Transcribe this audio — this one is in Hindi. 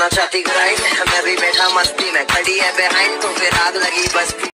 चाहती ग्राइंड, मैं भी बैठा मस्ती में, खड़ी है बिहाइंड तो फिर आग लगी बस्ती।